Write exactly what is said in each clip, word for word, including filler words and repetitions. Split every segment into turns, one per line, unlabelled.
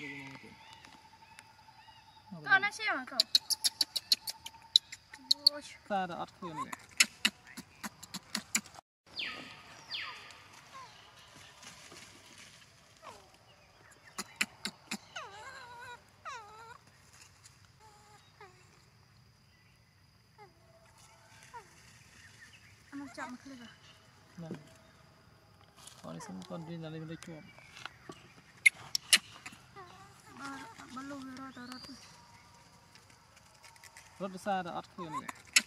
Con nó xem hả cậu?
Ta đã ắt khơi này.
Nó chậm khơi rồi.
Nè. Con đi xem con đi là lên đây chuột.
Baloo rồi rồi rồi.
Rất xa đã ắt khơi này.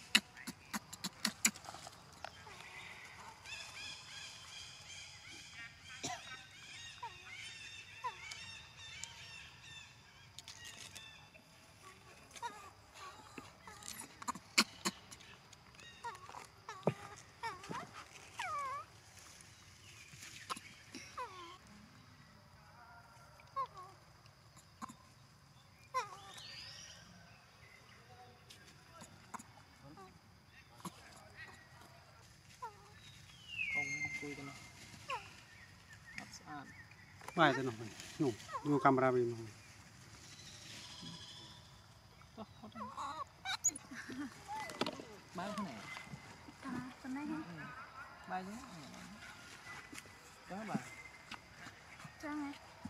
Vài thế nào nhủ nhủ camera mình
Bay thế này.
À, con này hả?
Bay chứ. Đó bà.
Cho nghe.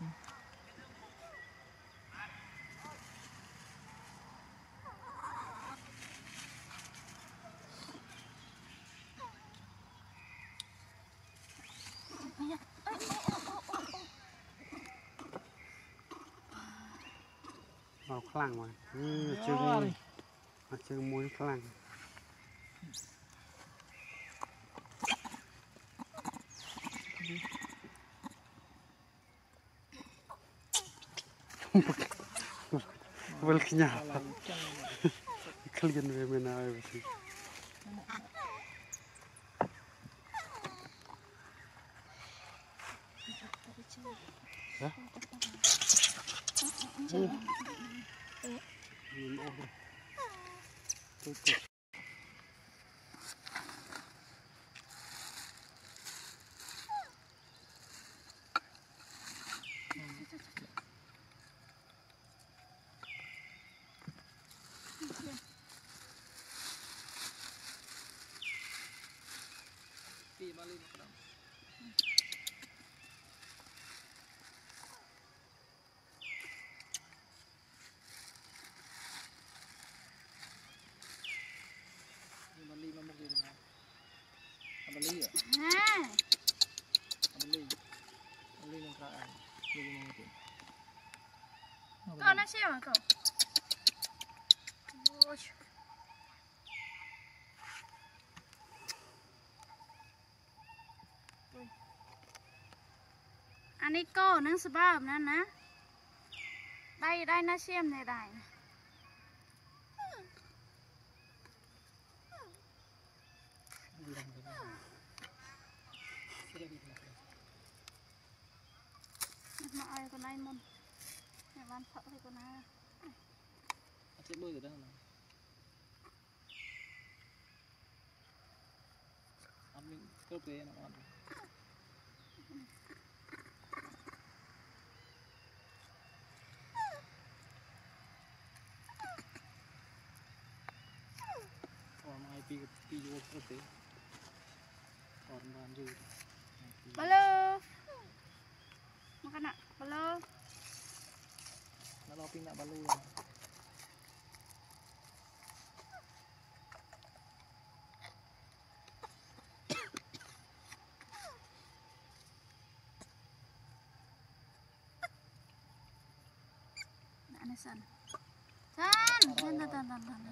vào khlang mà ừ, chơi mà chơi muối khlang Welke nhà kalian về bên nào vậy hả? Ừ.
Đi ba lên một Bali mà một cái nào? Bali à?
À.
Bali. Bali yang keraan. Bali yang itu.
Con nó xem hả cậu? Anh ấy cô nâng sờ ba nè nè. Đây đây nó xem này đây. Mọi con này môn. Mẹ bán phở thì con này.
Sẽ bơi được đâu nào? Ăn mình cướp về nó ăn. Còn ai pi pi vô cướp về. Còn bàn gì?
Baloo. Makan nak Baloo.
Nó lo pin nak Baloo rồi.
Ana san. San, san tan tan tan tan.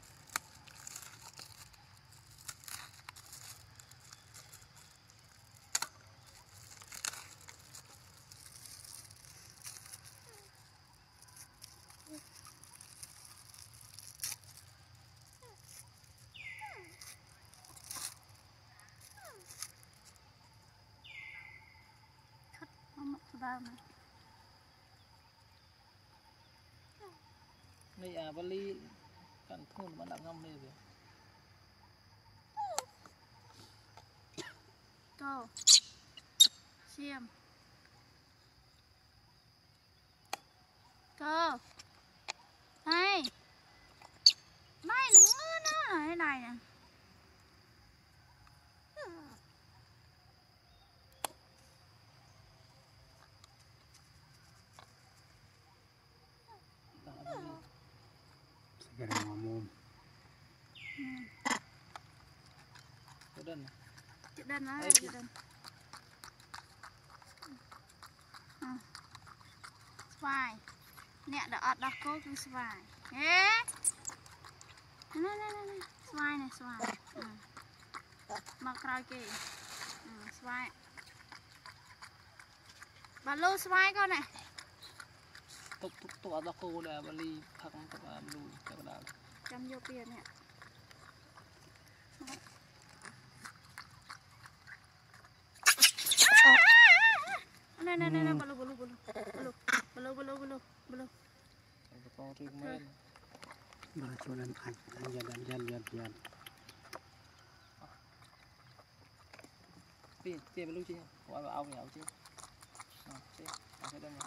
Vâng.
Này à Bali cẩn thôn mà đã ngâm đây rồi.
Tô. Xiêm. cơ này này nó ngứa nó này này nè
cái này mà mồm
cái đơn
chị đơn á chị đơn xoài nè đợt đợt cô cứ xoài ế này này này này xoài này xoài mặc rồi kì xoài bà lô xoài con này
tục tục tục ở cô là bali thật tục ở Baloo cái đó
chăm vô tiền nè này này này Baloo Baloo Baloo Baloo Baloo Baloo Baloo
con riêng men
mà cho nên anh anh dần dần dần dần dần
tiền tiền Baloo chứ gọi vào ao nghèo chứ à tiền à cái đơn này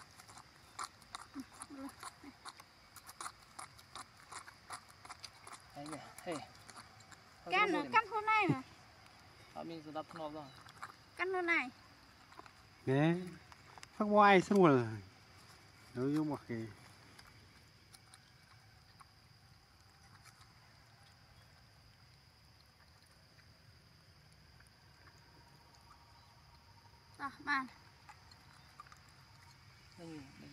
đấy nhỉ hey
cắn nữa cắn hôm nay mà
họ mình sẽ đập nó rồi
cắn hôm này
nè phát quay xong rồi nó vô một cái
rồi bạn
đây đây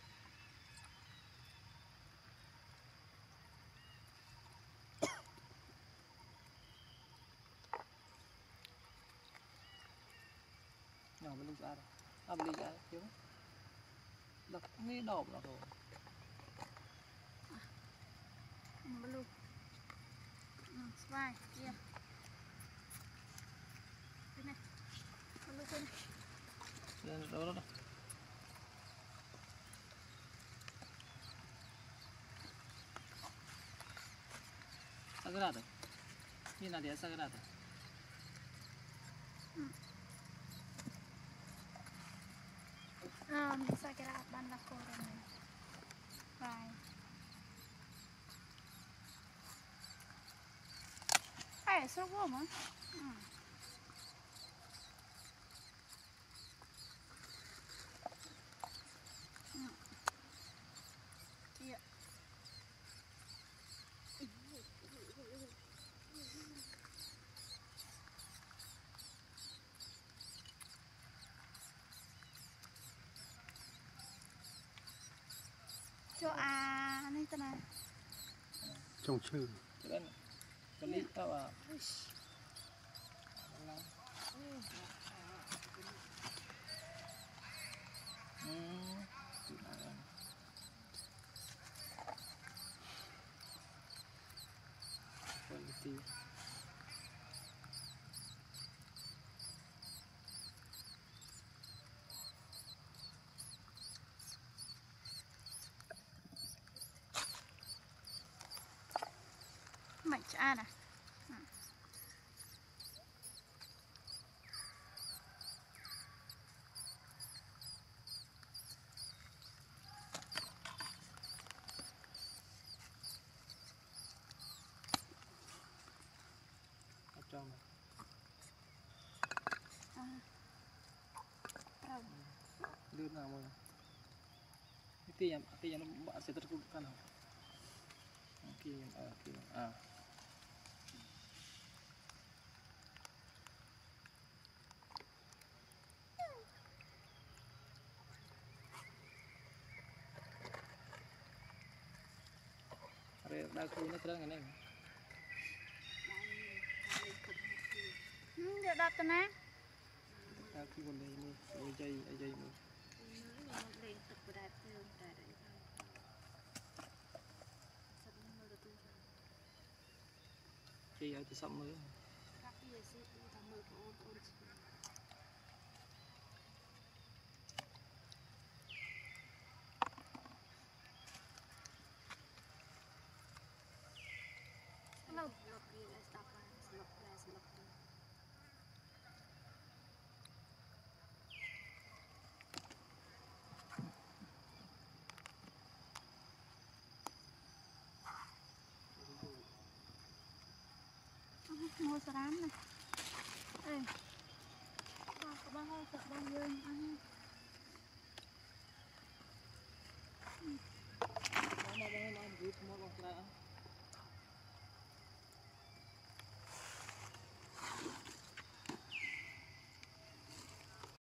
nhỏ Baloo ra rồi à Baloo ra thiếu đập mấy đỏ nó rồi
Baloo xoài kia cái này Baloo cái này
đây đó đó sagrado ini nanti sagrado
ờ mình sẽ cái là ban là cô rồi này vài phải số vô mà cho à này tên này
trồng chư
cái đó cái lít tao à quality
mày cha này
ở trong đưa nào mà cái tiền cái tiền nó bạn sẽ tất cả các nào kia ở kia à rồi đa khu nó terang này
ừ, đặt tên này
đa khu bên đây này ở dây ở dây này dây ở từ sắm mới
mua sả rám này. Ê, có bao hơi sợ bao nhiêu ăn.